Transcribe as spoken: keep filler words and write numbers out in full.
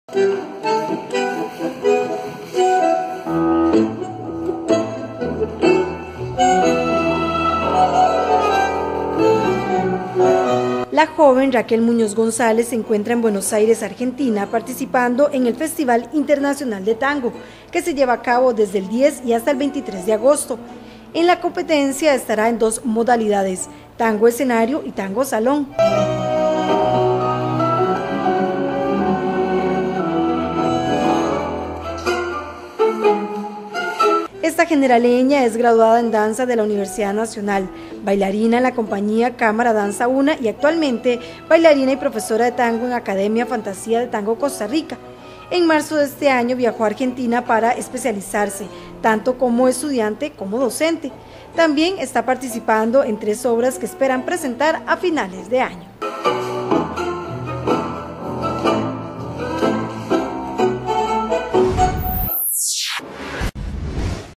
La joven Raquel Muñoz González se encuentra en Buenos Aires, Argentina, participando en el Festival Internacional de Tango, que se lleva a cabo desde el diez y hasta el veintitrés de agosto. En la competencia estará en dos modalidades, tango escenario y tango salón. Esta generaleña es graduada en danza de la Universidad Nacional, bailarina en la compañía Cámara Danza Una y actualmente bailarina y profesora de tango en Academia Fantasía de Tango Costa Rica. En marzo de este año viajó a Argentina para especializarse, tanto como estudiante como docente. También está participando en tres obras que esperan presentar a finales de año.